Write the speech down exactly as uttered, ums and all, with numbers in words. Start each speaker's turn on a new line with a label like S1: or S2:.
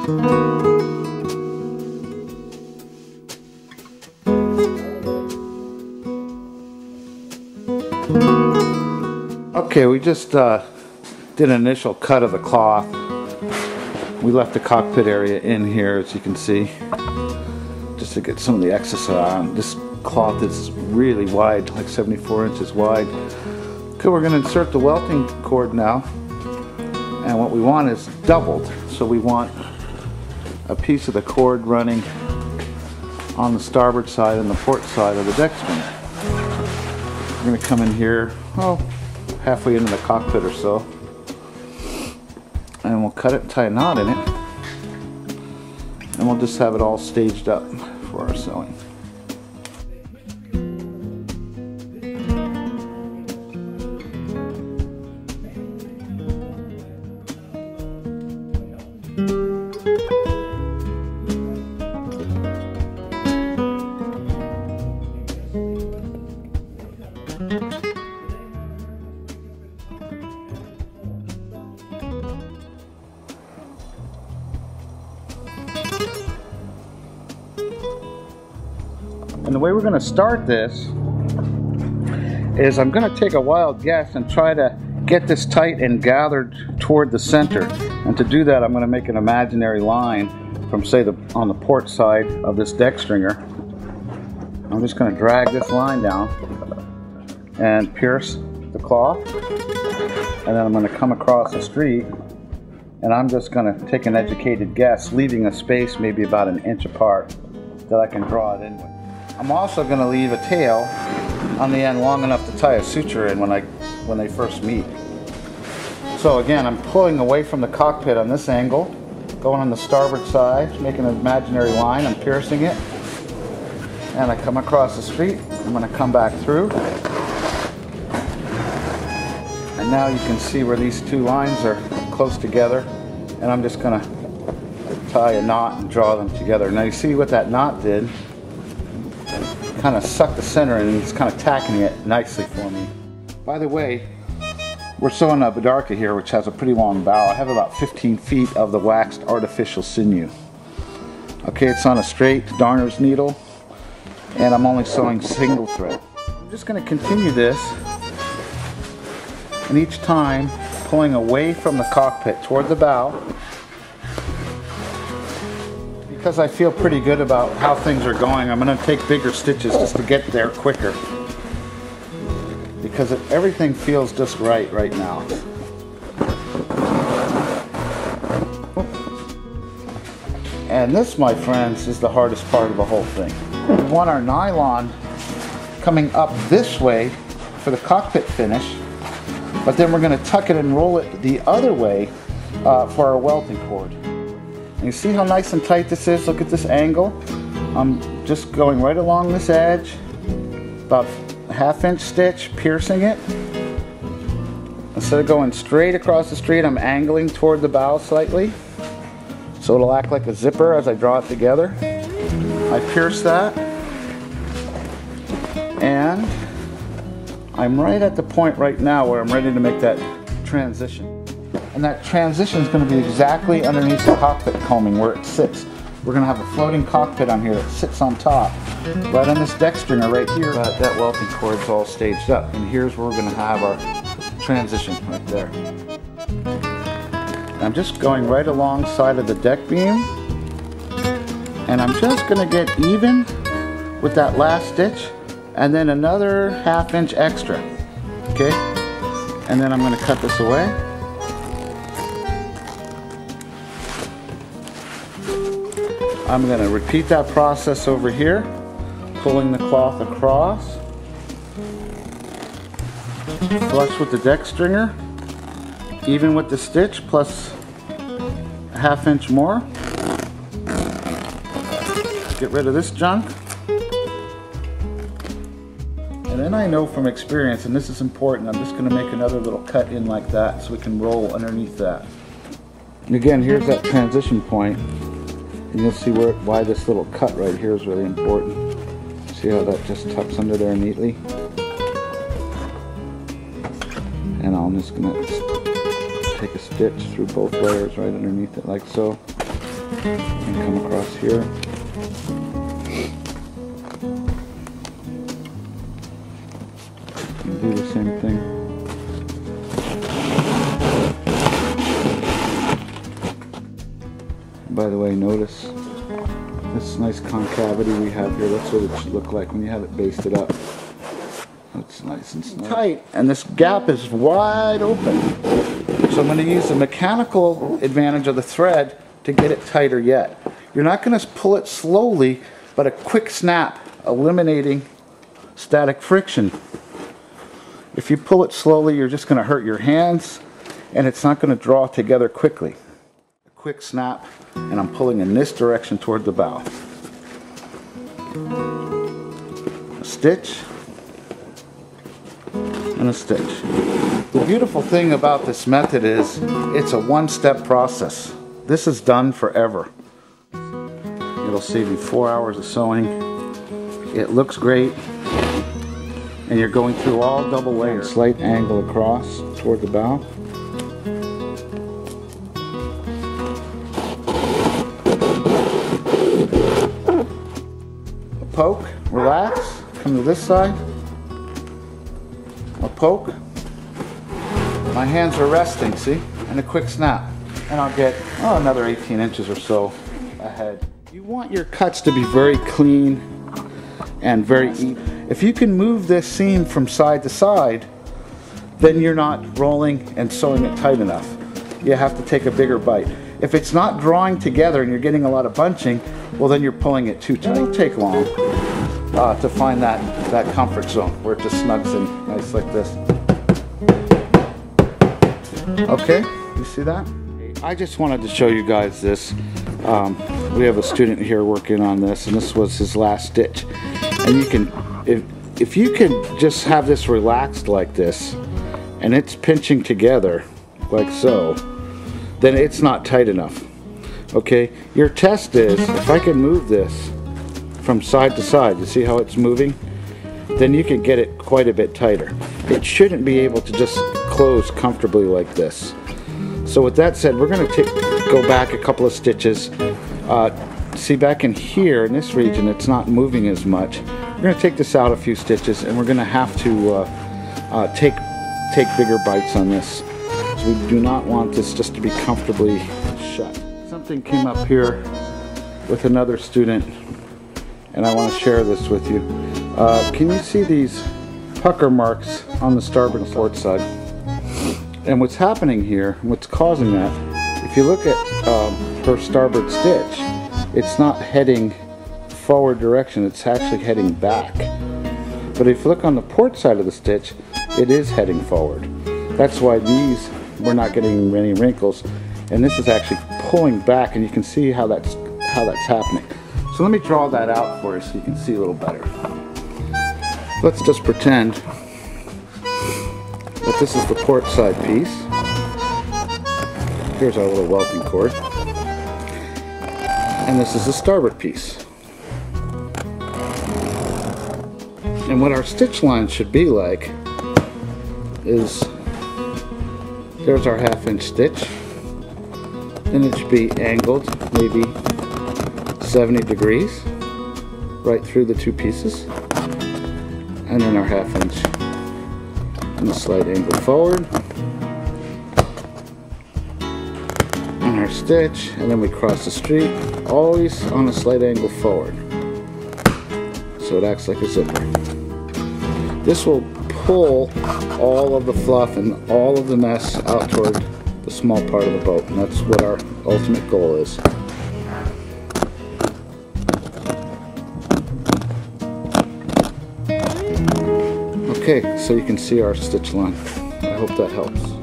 S1: Okay, we just uh, did an initial cut of the cloth. We left the cockpit area in here, as you can see, just to get some of the excess around. This cloth is really wide, like seventy-four inches wide. Okay, we're going to insert the welting cord now, and what we want is doubled. So we want a piece of the cord running on the starboard side and the port side of the deck stringer. We're going to come in here, oh, halfway into the cockpit or so, and we'll cut it and tie a knot in it, and we'll just have it all staged up for our sewing. And the way we're going to start this is I'm going to take a wild guess and try to get this tight and gathered toward the center. And to do that, I'm going to make an imaginary line from, say, the on the port side of this deck stringer. I'm just going to drag this line down and pierce the cloth. And then I'm going to come across the street, and I'm just going to take an educated guess, leaving a space maybe about an inch apart that I can draw it in with. I'm also going to leave a tail on the end long enough to tie a suture in when I when they first meet. So again, I'm pulling away from the cockpit on this angle, going on the starboard side, making an imaginary line, I'm piercing it, and I come across the street. I'm going to come back through, and now you can see where these two lines are close together, and I'm just going to tie a knot and draw them together. Now you see what that knot did? Kind of sucked the center in, and it's kind of tacking it nicely for me. By the way, we're sewing a bidarka here, which has a pretty long bow. I have about fifteen feet of the waxed artificial sinew. Okay, it's on a straight darner's needle, and I'm only sewing single thread. I'm just going to continue this, and each time pulling away from the cockpit toward the bow, because I feel pretty good about how things are going. I'm going to take bigger stitches just to get there quicker, because it, everything feels just right right now. And this, my friends, is the hardest part of the whole thing. We want our nylon coming up this way for the cockpit finish, but then we're going to tuck it and roll it the other way uh, for our welting cord. You see how nice and tight this is? Look at this angle. I'm just going right along this edge, about a half inch stitch, piercing it. Instead of going straight across the street, I'm angling toward the bow slightly, so it'll act like a zipper as I draw it together. I pierce that, and I'm right at the point right now where I'm ready to make that transition. And that transition is going to be exactly underneath the cockpit combing where it sits. We're going to have a floating cockpit on here that sits on top, right on this deck stringer right here. That, that welting cord's all staged up, and here's where we're going to have our transition right there. And I'm just going right alongside of the deck beam, and I'm just going to get even with that last stitch, and then another half inch extra. Okay, and then I'm going to cut this away. I'm going to repeat that process over here, pulling the cloth across, flush with the deck stringer, even with the stitch, plus a half inch more. Get rid of this junk. And then I know from experience, and this is important, I'm just going to make another little cut in like that so we can roll underneath that. And again, here's that transition point. And you'll see where, why this little cut right here is really important. See how that just tucks under there neatly? And I'm just going to take a stitch through both layers right underneath it like so. And come across here. And do the same thing. By the way, notice this nice concavity we have here. That's what it should look like when you have it basted up. It's nice and snug. Tight, and this gap is wide open. So I'm going to use the mechanical advantage of the thread to get it tighter yet. You're not going to pull it slowly, but a quick snap, eliminating static friction. If you pull it slowly, you're just going to hurt your hands, and it's not going to draw together quickly. A quick snap, and I'm pulling in this direction toward the bow. A stitch, and a stitch. The beautiful thing about this method is it's a one-step process. This is done forever. It'll save you four hours of sewing. It looks great, and you're going through all double layers. Slight angle across toward the bow. A poke, relax, come to this side. A poke. My hands are resting, see? And a quick snap. And I'll get oh, another eighteen inches or so ahead. You want your cuts to be very clean and very even. If you can move this seam from side to side, then you're not rolling and sewing it tight enough. You have to take a bigger bite. If it's not drawing together and you're getting a lot of bunching, well then you're pulling it too tight. It won't take long uh, to find that, that comfort zone where it just snugs in nice like this. Okay, you see that? I just wanted to show you guys this. Um, we have a student here working on this, and this was his last stitch. And you can, if, if you can just have this relaxed like this, and it's pinching together like so, then it's not tight enough. Okay, your test is, if I can move this from side to side, you see how it's moving? Then you can get it quite a bit tighter. It shouldn't be able to just close comfortably like this. So with that said, we're going to go back a couple of stitches. Uh, see, back in here, in this region, it's not moving as much. We're going to take this out a few stitches, and we're going to have to uh, uh, take, take bigger bites on this. So we do not want this just to be comfortably shut. Something came up here with another student, and I want to share this with you. Uh, can you see these pucker marks on the starboard and port side? And what's happening here, what's causing that, if you look at um, her starboard stitch, it's not heading forward direction, it's actually heading back. But if you look on the port side of the stitch, it is heading forward. That's why these, we're not getting many wrinkles, and this is actually pulling back, and you can see how that's, how that's happening. So let me draw that out for you so you can see a little better. Let's just pretend that this is the port side piece. Here's our little welting cord. And this is the starboard piece. And what our stitch line should be like is, there's our half inch stitch. And it should be angled maybe seventy degrees right through the two pieces. And then our half inch and a slight angle forward, and our stitch, and then we cross the street, always on a slight angle forward, so it acts like a zipper. This will pull all of the fluff and all of the mess out toward the small part of the boat, and that's what our ultimate goal is. Okay, so you can see our stitch line. I hope that helps.